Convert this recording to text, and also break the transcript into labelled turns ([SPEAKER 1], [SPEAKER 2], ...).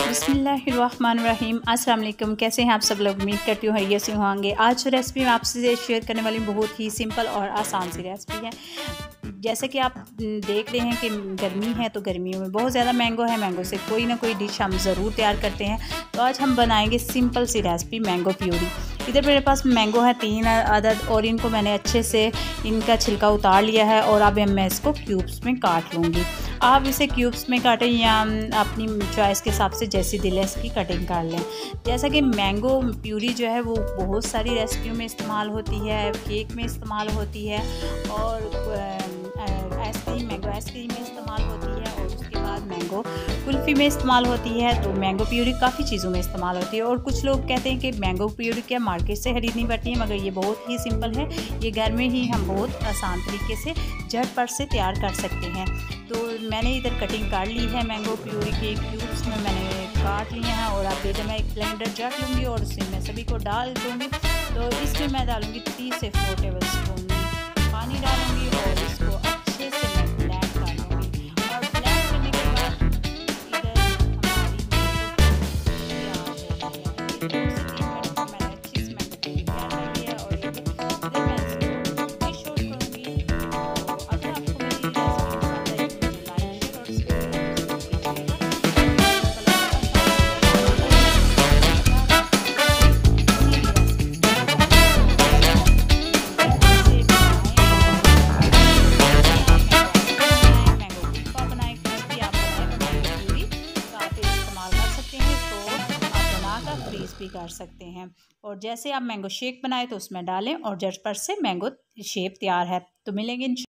[SPEAKER 1] बिस्मिल्लाहिर्रहमानिर्रहीम। अस्सलाम वालेकुम। कैसे हैं आप सब लोग? उम्मीद करती हूँ हैरियत से होंगे। आज जो रेसिपी मैं आपसे शेयर करने वाली हूँ बहुत ही सिंपल और आसान सी रेसिपी है। जैसे कि आप देख रहे हैं कि गर्मी है, तो गर्मियों में बहुत ज़्यादा मैंगो है। मैंगो से कोई ना कोई डिश हम ज़रूर तैयार करते हैं। तो आज हम बनाएंगे सिंपल सी रेसिपी मैंगो प्यूरी। इधर मेरे पास मैंगो है 3 अदद और इनको मैंने अच्छे से इनका छिलका उतार लिया है और अब मैं इसको क्यूब्स में काट लूँगी। आप इसे क्यूब्स में काटें या अपनी चॉइस के हिसाब से जैसी दिल है इसकी कटिंग कर लें। जैसा कि मैंगो प्यूरी जो है वो बहुत सारी रेसिपियों में इस्तेमाल होती है, केक में इस्तेमाल होती है और मैंगो आइसक्रीम में इस्तेमाल होती है और उसके बाद मैंगो कुल्फ़ी में इस्तेमाल होती है। तो मैंगो प्यूरी काफ़ी चीज़ों में इस्तेमाल होती है और कुछ लोग कहते हैं कि मैंगो प्यूरी क्या मार्केट से खरीदनी पड़ती है, मगर ये बहुत ही सिंपल है। ये घर में ही हम बहुत आसान तरीके से झटपट से तैयार कर सकते हैं। तो मैंने इधर कटिंग कर ली है मैंगो प्यूरी के क्यूब्स में मैंने काट लिए हैं और अब इधर मैं एक ब्लेंडर जार लूँगी और उसमें मैं सभी को डाल दूँगी। तो इसमें मैं डालूँगी 3 से 4 टेबल स्पून पानी डालूँगी और इसको अच्छे से मैं ब्लेंड कर लूँगी। और ब्लेंड करने के बाद इधर हमारी तैयार है। 2 से 3 मिनट में मैंने अच्छी से मैंगो प्यूरी तैयार कर लिया और इधर मैं इसको डिश आउट करूँगी। तो अगर आपको मेरी रेसिपी पसंद आई तो मुझे लाइक शेयर और फ्रीज भी कर सकते हैं। और जैसे आप मैंगो शेक बनाए तो उसमें डालें और झटपट से मैंगो शेक तैयार है। तो मिलेंगे